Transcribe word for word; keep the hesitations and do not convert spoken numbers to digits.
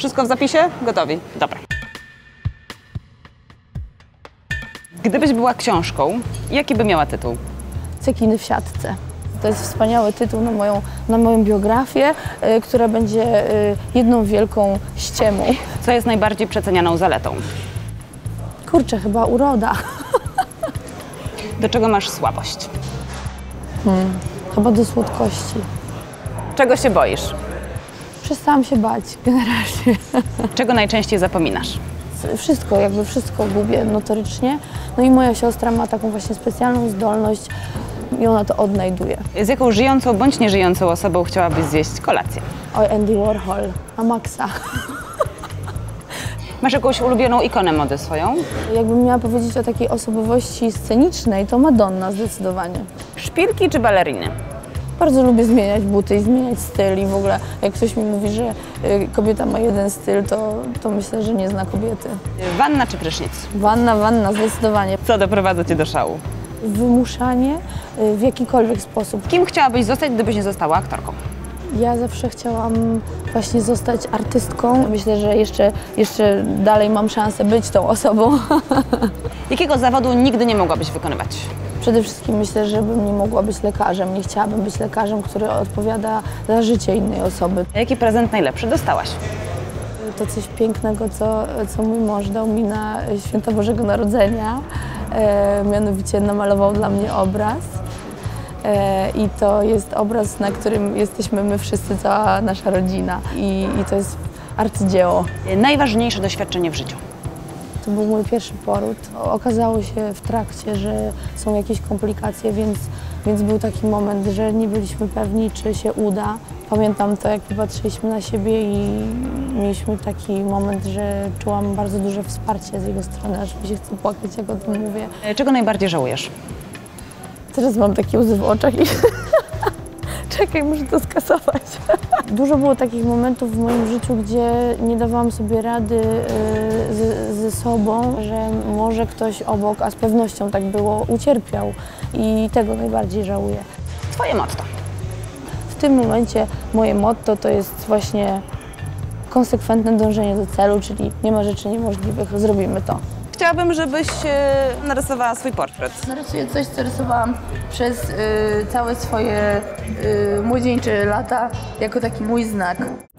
Wszystko w zapisie? Gotowi. Dobra. Gdybyś była książką, jaki by miała tytuł? Cekiny w siatce. To jest wspaniały tytuł na moją, na moją biografię, y, która będzie y, jedną wielką ściemą. Co jest najbardziej przecenianą zaletą? Kurczę, chyba uroda. Do czego masz słabość? Hmm, chyba do słodkości. Czego się boisz? Przestałam się bać generalnie. Czego najczęściej zapominasz? Wszystko, jakby wszystko gubię notorycznie. No i moja siostra ma taką właśnie specjalną zdolność i ona to odnajduje. Z jaką żyjącą bądź nieżyjącą osobą chciałabyś zjeść kolację? Oj, Andy Warhol, a Maxa. Masz jakąś ulubioną ikonę mody swoją? Jakbym miała powiedzieć o takiej osobowości scenicznej, to Madonna zdecydowanie. Szpilki czy baleriny? Bardzo lubię zmieniać buty i zmieniać styl i w ogóle jak ktoś mi mówi, że y, kobieta ma jeden styl, to, to myślę, że nie zna kobiety. Wanna czy prysznic? Wanna, wanna, zdecydowanie. Co doprowadza cię do szału? Wymuszanie y, w jakikolwiek sposób. Kim chciałabyś zostać, gdybyś nie została aktorką? Ja zawsze chciałam właśnie zostać artystką. Myślę, że jeszcze, jeszcze dalej mam szansę być tą osobą. Jakiego zawodu nigdy nie mogłabyś wykonywać? Przede wszystkim myślę, że bym nie mogła być lekarzem. Nie chciałabym być lekarzem, który odpowiada za życie innej osoby. Jaki prezent najlepszy dostałaś? To coś pięknego, co, co mój mąż dał mi na Święto Bożego Narodzenia. E, mianowicie namalował dla mnie obraz. E, I to jest obraz, na którym jesteśmy my wszyscy, cała nasza rodzina. I, i to jest arcydzieło. Najważniejsze doświadczenie w życiu? To był mój pierwszy poród. Okazało się w trakcie, że są jakieś komplikacje, więc, więc był taki moment, że nie byliśmy pewni, czy się uda. Pamiętam to, jak popatrzyliśmy na siebie i mieliśmy taki moment, że czułam bardzo duże wsparcie z jego strony, aż mi się chce płakać, jak o tym mówię. Czego najbardziej żałujesz? Teraz mam takie łzy w oczach i czekaj, muszę to skasować. Dużo było takich momentów w moim życiu, gdzie nie dawałam sobie rady y, z, ze sobą, że może ktoś obok, a z pewnością tak było, ucierpiał i tego najbardziej żałuję. Twoje motto? W tym momencie moje motto to jest właśnie konsekwentne dążenie do celu, czyli nie ma rzeczy niemożliwych, zrobimy to. Chciałabym, żebyś narysowała swój portret. Narysuję coś, co rysowałam przez y, całe swoje y, młodzieńcze lata jako taki mój znak.